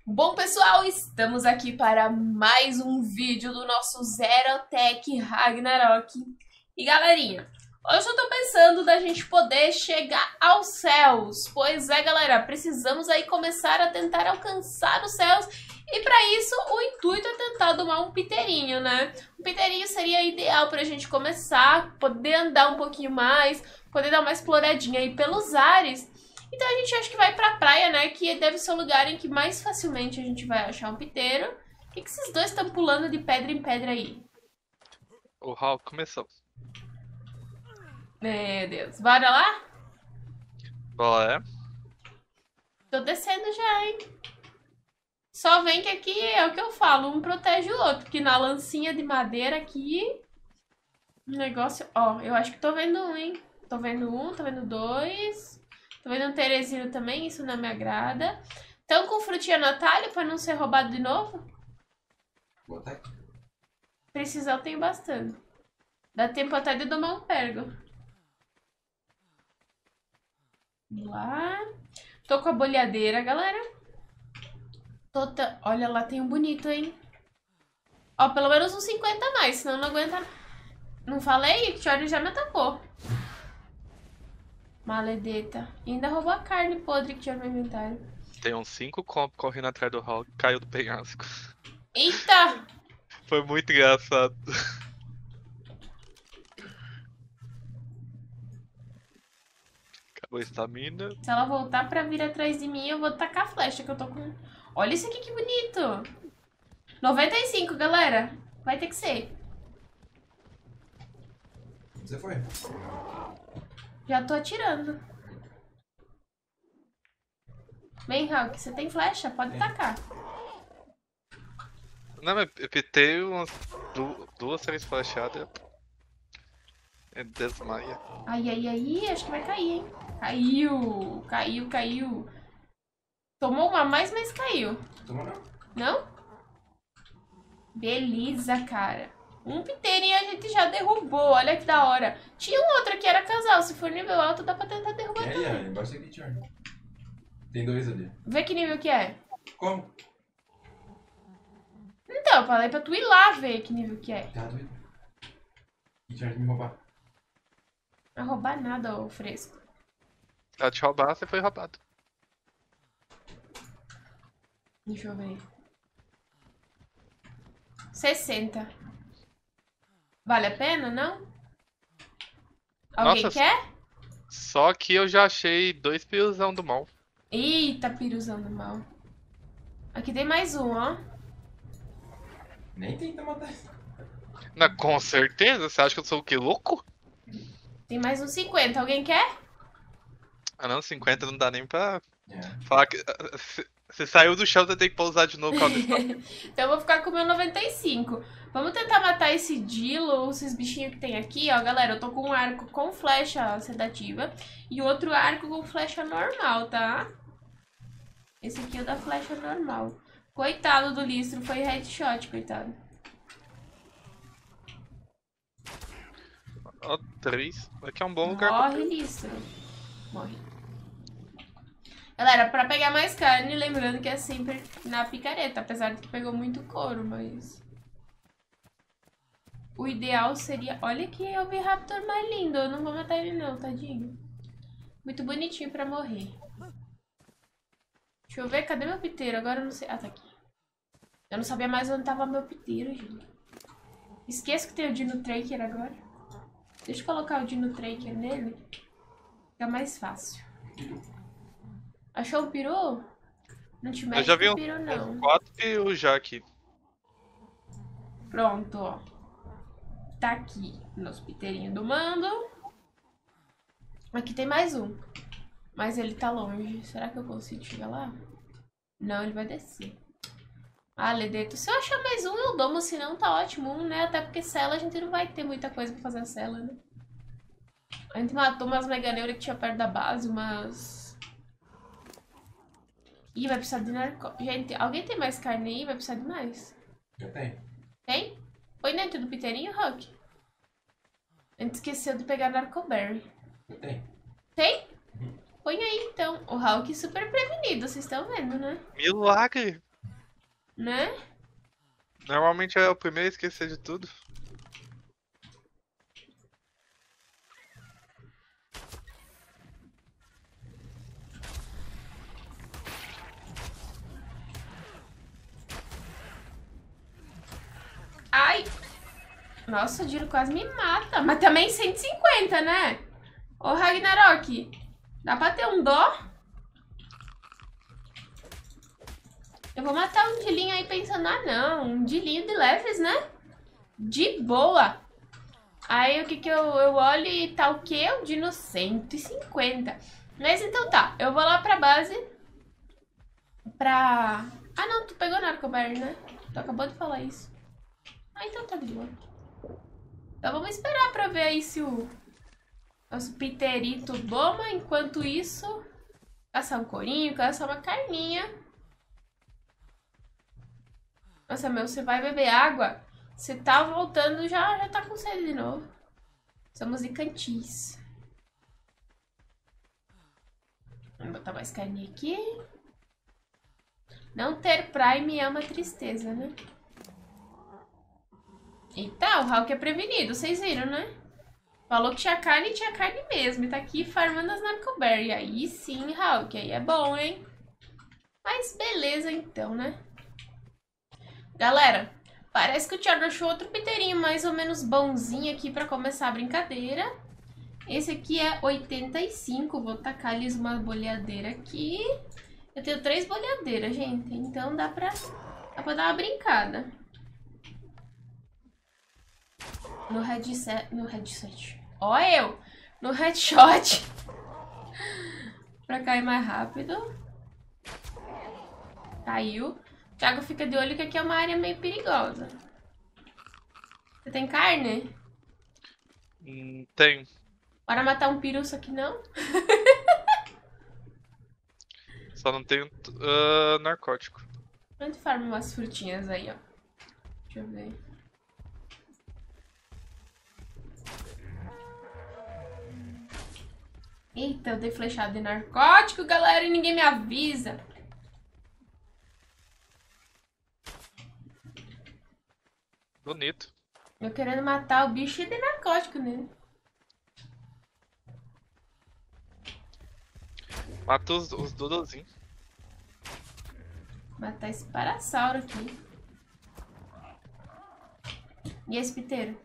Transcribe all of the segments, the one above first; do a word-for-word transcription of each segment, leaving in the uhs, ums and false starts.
Bom, pessoal, estamos aqui para mais um vídeo do nosso Zerotech Ragnarok. E galerinha, hoje eu tô pensando da gente poder chegar aos céus. Pois é, galera, precisamos aí começar a tentar alcançar os céus. E para isso, o intuito é tentar domar um piteirinho, né? Um piteirinho seria ideal pra gente começar, poder andar um pouquinho mais, poder dar uma exploradinha aí pelos ares. Então a gente acha que vai pra praia, né? Que deve ser o lugar em que mais facilmente a gente vai achar um piteiro. O que, que esses dois estão pulando de pedra em pedra aí? O Hulk começou. Meu Deus. Bora lá? Bora. Tô descendo já, hein? Só vem que aqui é o que eu falo, um protege o outro. Que na lancinha de madeira aqui... O negócio... Ó, eu acho que tô vendo um, hein? Tô vendo um, tô vendo dois... Tô vendo um Teresino também, isso não me agrada. Então com frutinha no atalho pra não ser roubado de novo? Boa tarde. Precisar eu tenho bastante. Dá tempo até de domar um pergo. Vamos lá. Tô com a bolhadeira, galera. Tô ta... Olha lá, tem um bonito, hein? Ó, pelo menos uns cinquenta a mais, senão não aguenta. Não falei? Que Tchori já me atacou. Maledeta. E ainda roubou a carne podre que tinha no inventário. Tem uns cinco compos correndo atrás do Hulk, caiu do penhasco. Eita! Foi muito engraçado. Acabou a estamina. Se ela voltar pra vir atrás de mim, eu vou tacar a flecha que eu tô com... Olha isso aqui que bonito! noventa e cinco, galera. Vai ter que ser. Você foi? Já tô atirando. Vem, Hulk, você tem flecha? Pode tacar. Não, mas eu pitei umas du duas, três flechadas. É desmaia. Ai, ai, ai, acho que vai cair, hein? Caiu, caiu, caiu. Tomou uma a mais, mas caiu. Tomou não? Não? Beleza, cara. Um piteirinho a gente já derrubou, olha que da hora. Tinha um outro que era casal, se for nível alto dá pra tentar derrubar É também. aí, embaixo aqui, Tchorn. Tem dois ali. Vê que nível que é. Como? Então, eu falei pra tu ir lá ver que nível que é. Tá doido. E Tchorn me roubar. Não vai roubar nada, ô fresco. Se ela te roubar, você foi roubado. Deixa eu ver. sessenta. Vale a pena, não? Alguém Nossa, quer? Só que eu já achei dois piruzão do mal. Eita, piruzão do mal. Aqui tem mais um, ó. Nem tenta matar. Não, com certeza? Você acha que eu sou o quê? Louco? Tem mais um cinquenta. Alguém quer? Ah não, cinquenta não dá nem pra É. falar que... Você saiu do chão, você tem que pousar de novo. Então eu vou ficar com o meu noventa e cinco. Vamos tentar matar esse Dilo ou esses bichinhos que tem aqui, ó. Galera, eu tô com um arco com flecha sedativa e outro arco com flecha normal, tá? Esse aqui é o da flecha normal. Coitado do Listro, foi headshot, coitado. Ó, três. Aqui é um bom lugar Morre, Listro. Morre. Galera, pra pegar mais carne, lembrando que é sempre na picareta, apesar de que pegou muito couro, mas... O ideal seria... Olha que o Oviraptor mais lindo, eu não vou matar ele não, tadinho. Muito bonitinho pra morrer. Deixa eu ver, cadê meu piteiro? Agora eu não sei... Ah, tá aqui. Eu não sabia mais onde tava meu piteiro, gente. Esqueço que tem o Dino Tracker agora. Deixa eu colocar o Dino Tracker nele. Fica mais fácil. Achou o peru? Não te mexe Eu já vi com um, o peru, não. um quatro perus já aqui. Pronto, ó. Tá aqui. Nosso piteirinho do mando. Aqui tem mais um. Mas ele tá longe. Será que eu consigo chegar lá? Não, ele vai descer. Ah, Ledeto. Se eu achar mais um, eu domo. Se não, tá ótimo. Um, né? Até porque cela a gente não vai ter muita coisa pra fazer a cela, né? A gente matou umas meganeuras que tinha perto da base. Umas... Ih, vai precisar de narco... Gente, alguém tem mais carne aí? Vai precisar de mais. Eu tenho. Tem? Põe dentro do piteirinho, Hulk. A gente esqueceu de pegar narcoberry. Eu tenho. Tem? Põe aí, então. O Hulk super prevenido, vocês estão vendo, né? Milagre! né? Normalmente é o primeiro a esquecer de tudo. Ai! Nossa, o Diro quase me mata. Mas também cento e cinquenta, né? Ô, Ragnarok, dá pra ter um dó? Eu vou matar um Dilinho aí pensando, ah não, um Dilinho de leves, né? De boa. Aí o que que eu, eu olho e tá o quê? O Dino cento e cinquenta. Mas então tá, eu vou lá pra base. Pra... Ah não, tu pegou Narcoberry, né? Tu acabou de falar isso. Ah, então tá de boa. Então vamos esperar pra ver aí se o nosso Piterito doma. Enquanto isso, caçar um corinho, caçar uma carninha. Nossa, meu, você vai beber água? Você tá voltando, já, já tá com sede de novo. Somos de Cantis. Vamos botar mais carninha aqui. Não ter Prime é uma tristeza, né? Eita, o Hulk é prevenido, vocês viram, né? Falou que tinha carne e tinha carne mesmo. E tá aqui farmando as Narcoberry. Aí sim, Hulk, aí é bom, hein? Mas beleza então, né? Galera, parece que o Thiago achou outro piteirinho mais ou menos bonzinho aqui pra começar a brincadeira. Esse aqui é oitenta e cinco. Vou tacar-lhes uma boleadeira aqui. Eu tenho três boleadeiras, gente. Então dá pra, dá pra dar uma brincada. No headset... No headset. Ó eu! No headshot. Pra cair mais rápido. Caiu. O Thiago fica de olho que aqui é uma área meio perigosa. Você tem carne? Hum, tenho. Bora matar um piruço aqui, não? Só não tenho uh, narcótico. Onde farma umas frutinhas aí, ó. Deixa eu ver. Eita, eu dei flechada de narcótico, galera, e ninguém me avisa. Bonito. Eu querendo matar o bicho e de narcótico nele. Mata os, os dodozinhos. Matar esse parasauro aqui. E esse piteiro?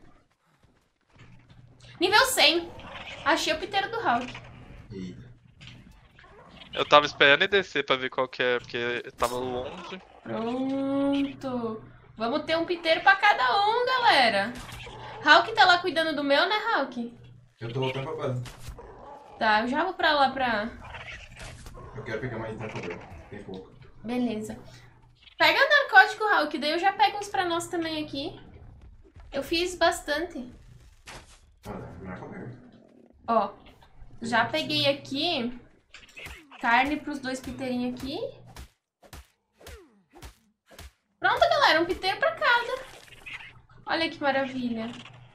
Nível cem. Achei o piteiro do Hulk. Eita. Eu tava esperando ele descer pra ver qual que é, porque tava longe. Pronto. Vamos ter um piteiro pra cada um, galera. Hulk tá lá cuidando do meu, né, Hulk? Eu tô voltando pra base. Tá, eu já vou pra lá pra... Eu quero pegar mais narcoberry. Tem pouco. Beleza. Pega narcótico, Hulk, daí eu já pego uns pra nós também aqui. Eu fiz bastante. Ah, narcoberry. Ó, já peguei aqui carne pros dois piteirinhos aqui. Pronto, galera, um piteiro pra cada. Olha que maravilha.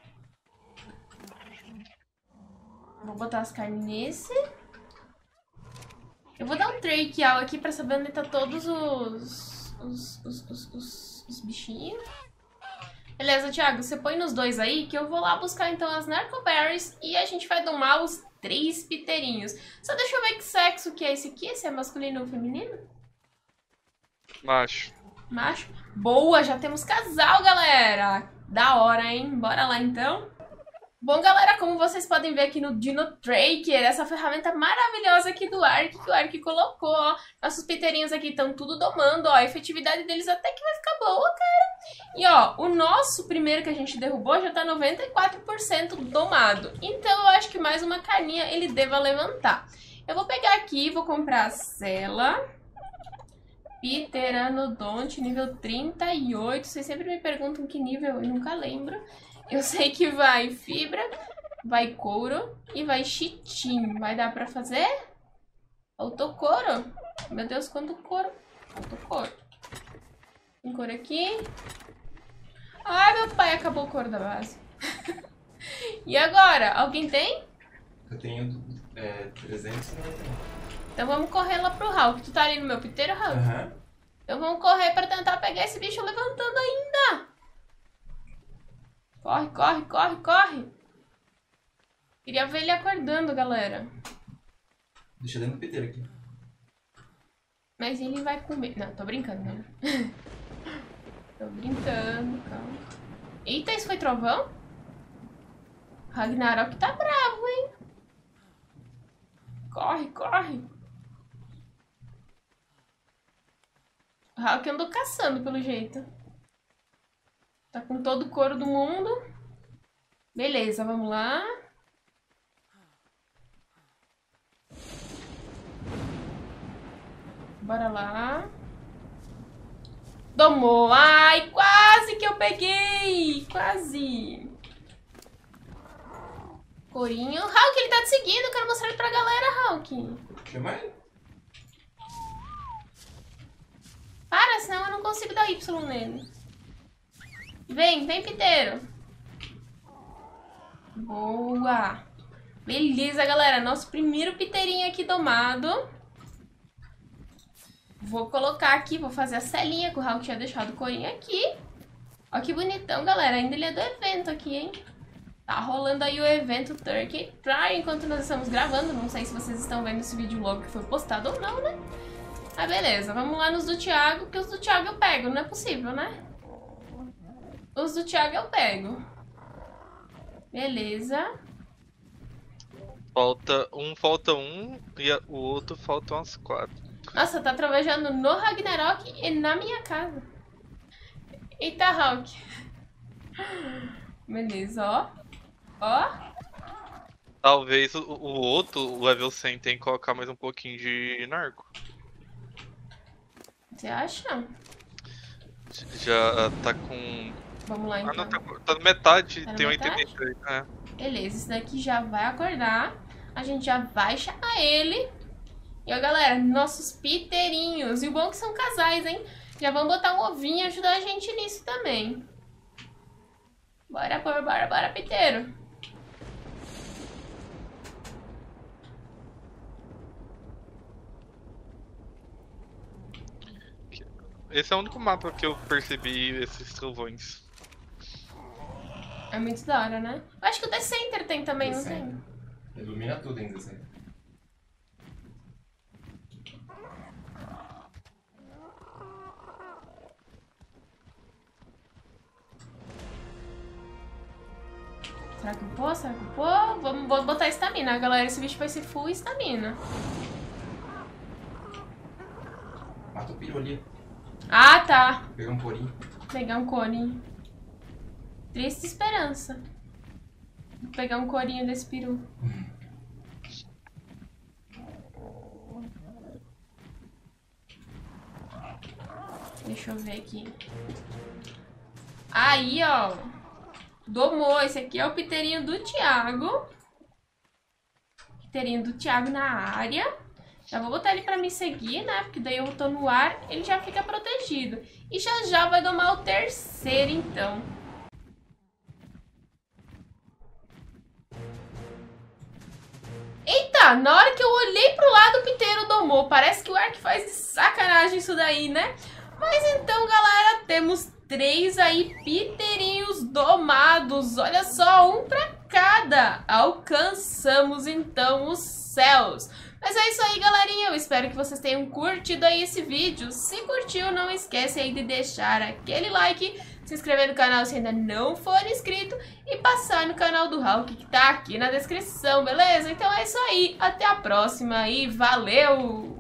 Vou botar as carnes nesse. Eu vou dar um tracheal aqui pra saber onde tá todos os, os, os, os, os, os bichinhos. Beleza, Thiago, você põe nos dois aí que eu vou lá buscar então as Narcoberries e a gente vai domar os três piteirinhos. Só deixa eu ver que sexo que é esse aqui, se é masculino ou feminino. Macho. Macho. Boa, já temos casal, galera. Da hora, hein? Bora lá então. Bom, galera, como vocês podem ver aqui no Dino Tracker, essa ferramenta maravilhosa aqui do Ark, que o Ark colocou, ó. Nossos piteirinhos aqui estão tudo domando, ó. A efetividade deles até que vai ficar boa, cara. E, ó, o nosso primeiro que a gente derrubou já tá noventa e quatro por cento domado. Então, eu acho que mais uma carninha ele deva levantar. Eu vou pegar aqui, vou comprar a Cela. Pteranodonte, nível trinta e oito. Vocês sempre me perguntam que nível, eu nunca lembro. Eu sei que vai fibra, vai couro e vai chitinho. Vai dar pra fazer? Faltou couro. Meu Deus, quanto couro. Faltou couro. Tem couro aqui. Ai, meu pai, acabou o couro da base. E agora? Alguém tem? Eu tenho é, trezentos e noventa. Então vamos correr lá pro Hulk. Tu tá ali no meu piteiro, Hulk? Aham. Então vamos correr pra tentar pegar esse bicho levantando ainda. Corre, corre, corre, corre. Queria ver ele acordando, galera. Deixa dentro do piteiro aqui. Mas ele vai comer. Não, tô brincando, né? Tô brincando, calma. Eita, isso foi trovão? Ragnarok tá bravo, hein? Corre, corre. O Hulk andou caçando, pelo jeito. Tá com todo o couro do mundo. Beleza, vamos lá. Bora lá. Domou. Ai, quase que eu peguei. Quase. Corinho. Hulk, ele tá te seguindo. Eu quero mostrar ele pra galera, Hulk. Chama ele. Para, senão eu não consigo dar Y nele. Vem, vem, piteiro. Boa. Beleza, galera. Nosso primeiro piteirinho aqui domado. Vou colocar aqui, vou fazer a celinha que o Hulk tinha deixado o corinho aqui. Ó que bonitão, galera. Ainda ele é do evento aqui, hein? Tá rolando aí o evento Turkey Try enquanto nós estamos gravando. Não sei se vocês estão vendo esse vídeo logo que foi postado ou não, né? Ah, beleza. Vamos lá nos do Thiago, que os do Thiago eu pego. Não é possível, né? Os do Thiago eu pego. Beleza. Falta um, falta um e a- o outro falta umas quatro. Nossa, tá trovejando no Ragnarok e na minha casa. Eita, Hulk. Beleza, ó. Ó. Talvez o, o outro, o level cem, tem que colocar mais um pouquinho de narco. Você acha? Já tá com. Vamos lá, Ah, então. não, tá, com- tá na metade, Tá na tem metade? oitenta e três. É. Beleza, esse daqui já vai acordar. A gente já vai chamar ele. E ó, galera, nossos piteirinhos. E o bom é que são casais, hein? Já vão botar um ovinho e ajudar a gente nisso também. Bora, bora, bora, bora, piteiro. Esse é o único mapa que eu percebi esses trovões. É muito da hora, né? Eu acho que o The Center tem também, não Center. tem? Ilumina tudo ainda, assim. Será que eu vou? Será que eu vou? Vamos vou botar estamina, galera. Esse bicho vai ser full estamina. Mata o peru ali. Ah, tá. Pega um porinho. Pegar um corinho. Triste esperança. Vou pegar um corinho desse peru. Deixa eu ver aqui. Aí, ó. Domou. Esse aqui é o piteirinho do Thiago. Piteirinho do Thiago na área. Já vou botar ele pra me seguir, né? Porque daí eu tô no ar, ele já fica protegido. E já já vai domar o terceiro, então. Eita, na hora que eu olhei pro lado, o piteiro domou. Parece que o Ark faz de sacanagem isso daí, né? Mas então, galera, temos três aí piteirinhos domados. Olha só, um pra cada. Alcançamos, então, os céus. Mas é isso aí, galerinha. Eu espero que vocês tenham curtido aí esse vídeo. Se curtiu, não esquece aí de deixar aquele like, se inscrever no canal se ainda não for inscrito e passar no canal do Hulk que tá aqui na descrição, beleza? Então é isso aí. Até a próxima e valeu!